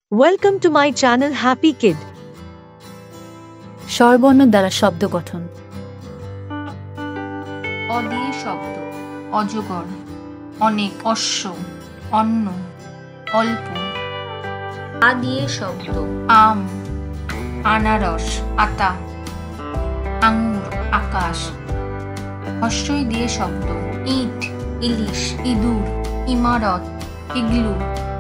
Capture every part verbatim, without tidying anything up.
Welcome to my channel Happy Kid. স্বরবর্ণ দ্বারা শব্দ গঠন। অ দিয়ে শব্দ: অজগর, অনেক, অশ্ব, অন্ন, অল্প। আ দিয়ে শব্দ: আম, আনারস, আতা, আঙ্গুর, আকাশ। হস্যই দিয়ে শব্দ: ইট, ইলিশ, ইঁদুর, ইমারত, ইগলু।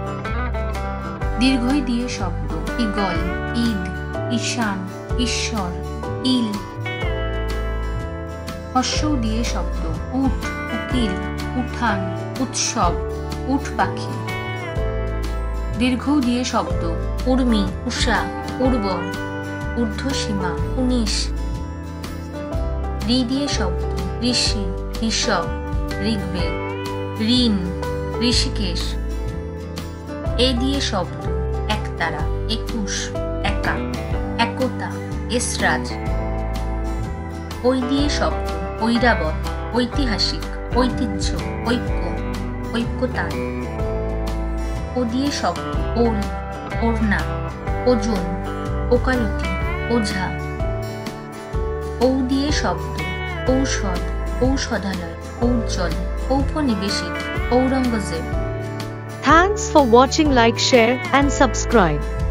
দীর্ঘই দিয়ে শব্দ: ঈগল, ঈদ, ঈশান, ঈশ্বর, ইল। হর্ষৌ দিয়ে শব্দ: উট, উকিল, উঠান, উৎসব, উট পাখি। দীর্ঘৌ দিয়ে শব্দ: উর্মি, উষা, উর্বর, ঊর্ধ্বসীমা, উনিশ। ঋ দিয়ে শব্দ: ঋষি, ঋষভ, ঋগ্বেদ, ঋণ, ঋষিকেশ। এ দিয়ে শব্দ: একতারা, একুশ, একা, একতা, এসরাজ। ঐ দিয়ে শব্দ: ঐরাবত, ঐতিহাসিক, ঐতিহ্য, ঐক্য, ঐক্যতান। ও দিয়ে শব্দ: ওল, ওড়না, ওজন, ওকালতি, ওঝা। ঔ দিয়ে শব্দ: ঔষধ, ঔষধালয়, ঔজ্জ্বল, ঔপনিবেশিক, Aurangzeb. Thanks for watching. Like, share and subscribe.